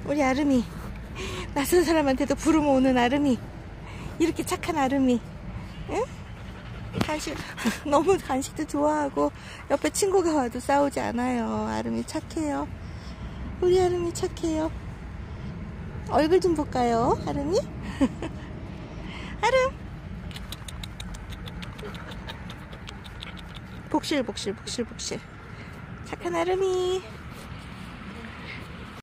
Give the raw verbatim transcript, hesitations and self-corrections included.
우리 아름이. 낯선 사람한테도 부르면 오는 아름이. 이렇게 착한 아름이. 응? 간식, 너무 간식도 좋아하고 옆에 친구가 와도 싸우지 않아요. 아름이 착해요. 우리 아름이 착해요. 얼굴 좀 볼까요, 아름이? 아름. 복실 복실 복실 복실. 착한 아름이.